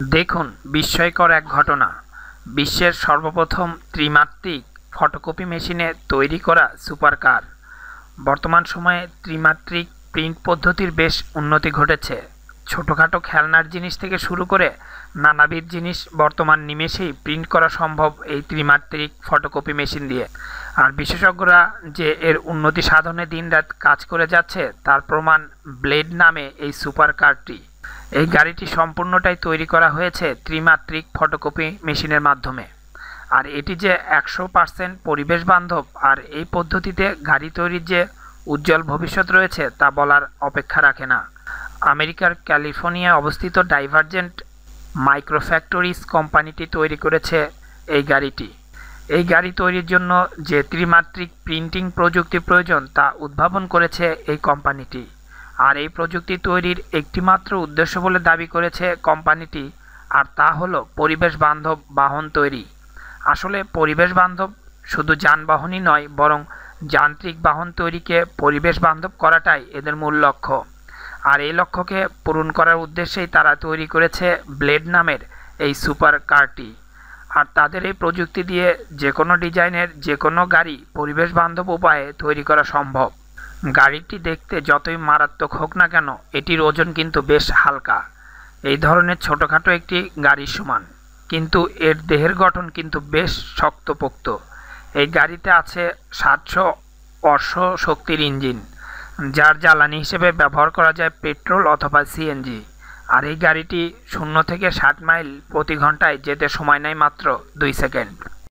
দেখুন বিস্ময়কর এক ঘটনা। বিশ্বের সর্বপ্রথম ত্রিমাত্রিক ফটোকপি মেশিনে তৈরি করা সুপারকার। বর্তমান সময়ে ত্রিমাত্রিক প্রিন্ট পদ্ধতির বেশ উন্নতি ঘটেছে। ছোটোখাটো খেলনার জিনিস থেকে শুরু করে নানাবিধ জিনিস বর্তমান নিমেষেই প্রিন্ট করা সম্ভব এই ত্রিমাত্রিক ফটোকপি মেশিন দিয়ে। আর বিশেষজ্ঞরা যে এর উন্নতি সাধনে দিনরাত কাজ করে যাচ্ছে তার প্রমাণ ব্লেড নামে এই সুপারকারটি। এই গাড়িটি সম্পূর্ণটাই তৈরি করা হয়েছে ত্রিমাত্রিক ফটোকপি মেশিনের মাধ্যমে। আর এটি যে 100% পরিবেশ বান্ধব আর এই পদ্ধতিতে গাড়ি তৈরির যে উজ্জ্বল ভবিষ্যৎ রয়েছে তা বলার অপেক্ষা রাখে না। আমেরিকার ক্যালিফোর্নিয়ায় অবস্থিত ডাইভারজেন্ট মাইক্রোফ্যাক্টরিজ কোম্পানিটি তৈরি করেছে এই গাড়িটি। এই গাড়ি তৈরির জন্য যে ত্রিমাত্রিক প্রিন্টিং প্রযুক্তি প্রয়োজন তা উদ্ভাবন করেছে এই কোম্পানিটি। আর এই প্রযুক্তি তৈরির একটিমাত্র উদ্দেশ্য বলে দাবি করেছে কোম্পানিটি, আর তা হলো পরিবেশ বান্ধব বাহন তৈরি। আসলে পরিবেশ বান্ধব শুধু যানবাহনই নয়, বরং যান্ত্রিক বাহন তৈরিকে পরিবেশ বান্ধব করাটাই এদের মূল লক্ষ্য। আর এই লক্ষ্যকে পূরণ করার উদ্দেশ্যেই তারা তৈরি করেছে ব্লেড নামের এই সুপার কারটি। আর তাদের এই প্রযুক্তি দিয়ে যে কোনো ডিজাইনের যে কোনো গাড়ি পরিবেশ বান্ধব উপায়ে তৈরি করা সম্ভব। গাড়িটি দেখতে যতই মারাত্মক হোক না কেন এটির ওজন কিন্তু বেশ হালকা, এই ধরনের ছোটোখাটো একটি গাড়ির সমান, কিন্তু এর দেহের গঠন কিন্তু বেশ শক্তপোক্ত। এই গাড়িতে আছে 700 অশ্ব শক্তির ইঞ্জিন, যার জ্বালানি হিসেবে ব্যবহার করা যায় পেট্রোল অথবা সিএনজি। আর এই গাড়িটি 0 থেকে 60 মাইল প্রতি ঘন্টায় যেতে সময় নেয় মাত্র 2 সেকেন্ড।